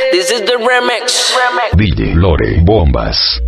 This is the remix. DJ Lore Bombas.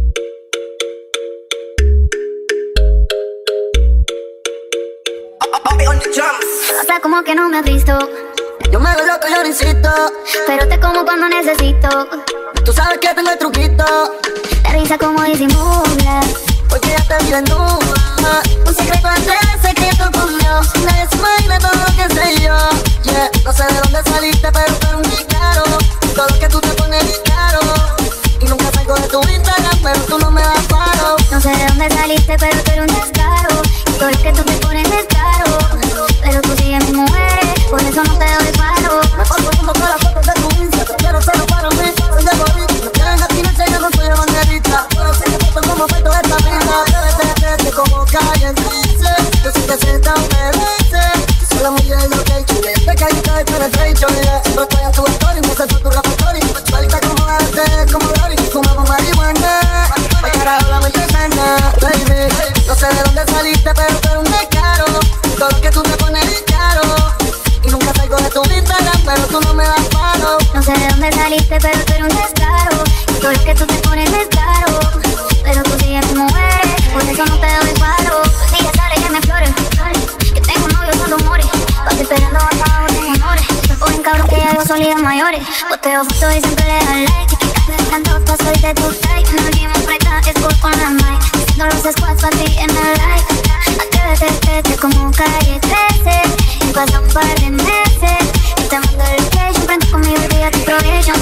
O sea, como que no me has visto. Yo me hago loco, yo no insisto. Pero te como cuando necesito. Tú sabes que tengo el truquito. La risa como disimula. Porque ya te vi desnuda. Un secreto entre secreto tuyo. Nadie se imagina todo lo que sé yo. Yeah, no sé de dónde saliste, pero tú eres un descaro. Todo lo que tú te pones es caro. Y nunca salgo de tu Instagram, pero tú no me das paro. No sé de dónde saliste, pero tú eres un descaro. Y todo lo que tú te pones es caro. Pero tú sigues mi mujer, por eso no te doy paro. Me paso como con las fotos de tu Insta. Te quiero solo para mí, soy de Boricua. No quieren abstinencia, yo no soy de banderita. Pero sé que foto como feto de esta vida. Bebete como calle en 13. Yo sí te siento un merece. Solo muy bien lo que he hecho. Te caíste de penetration, yeah. Siempre estoy a tu story, me acepto tu repertorio. Suelta como arte, como Glory. Fumamos marihuana. Ay, carajo, la mente sana, baby. No sé de dónde saliste, pero tú eres un descaro. Todo lo que tú te pones es caro. Y nunca salgo de tu Instagram, pero tú no me das paro. No sé de dónde saliste, pero tú eres un descaro. Y todo lo que tú te pones es caro. Pero tú sigues mi mujer, por eso no te doy paro. Si ya sale, ya me flores. Que tengo un novio con rumores. Papi esperando abajo, tengo honores. Me ponen cabrón que ya yo solía mayores. Posteo fotos y siempre le dan like. Dando soy de tu type. No olvidemos preta, es por con la mic. Haciendo los squats para ti en el like. Atrévete, como calle 13. Y pasa un par de meses. Y te mando el location. Prendo con mi baby a tu progression.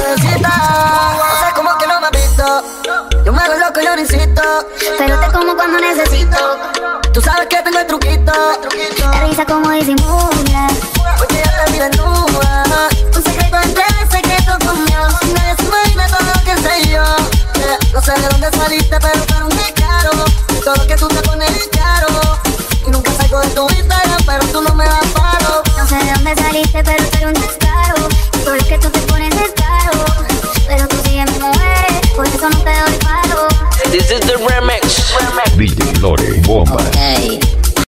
O sea, como que no me has visto. Yo me hago loco, yo no insisto. Pero te como cuando necesito. Tú sabes que tengo el truquito. La risa como disimula. Porque ya te vi desnuda. Un secreto entre secreto tuyo. Nadie se imagina todo lo que sé yo. Yeah, no sé de dónde saliste, pero tú eres un descaro. Todo lo que tú te pones es caro. Y nunca salgo de tu Instagram, pero tú no me das paro. No sé de dónde saliste, pero tú eres un descaro. Y todo lo que tú te pones es caro. Pero tú sigues mi mujer, por eso no te doy paro. This is the remix. DJ Lore Bombas. Hey.